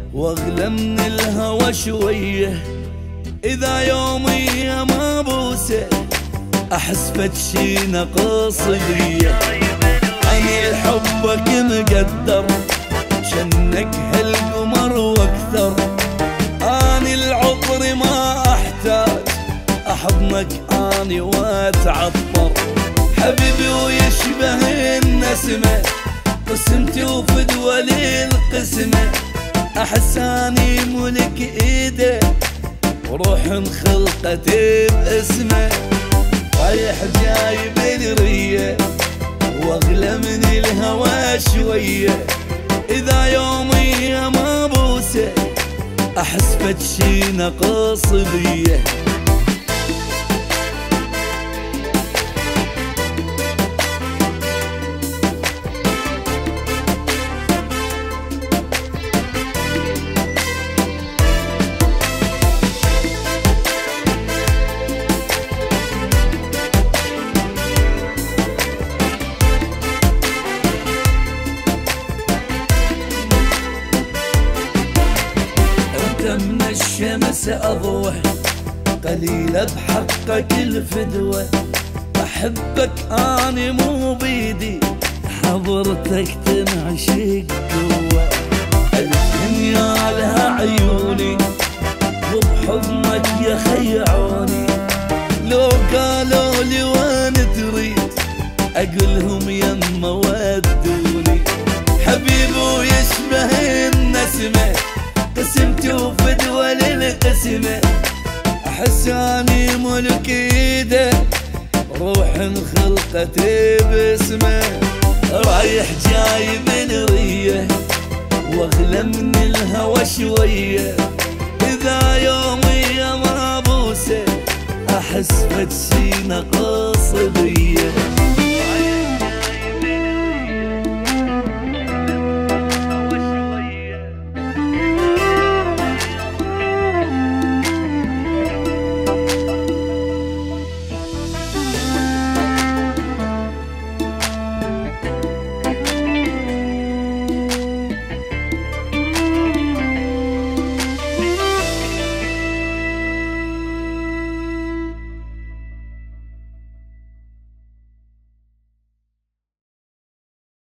واغلى من الهوى شوية. إذا يومي ما بوسه أحس بشي نقص بيه. أنا لحبك مقدر شنك هالقمر واكثر. أنا العطر ما أحتاج أحضنك أني وأتعطر. حبيبي ويشبه النسمة قسمتي وفدوى للقسمة. أحس أني ملك إيده وروح انخلقت باسمه. رايح جايب الريه واغلى من الهوى شويه. إذا يومي ما بوسه أحس بشي نقص بيه. من الشمس أضوح قليلة بحقك الفدوة. أحبك أنا مو بيدي حضرتك تنعشق قوة. الدنيا لها عيوني وبحضنك يا خيعوني. لو قالوا لي وين تريد أقولهم يما ودوني. حبيبي ويشبه النسمة قسمتي وفدوى للقسمة. أحس أني ملك إيده روح انخلقت باسمه. رايح جايب الريه واغلى من الهوى شوية. إذا يومي ما بوسه أحس بشي نقص بيه.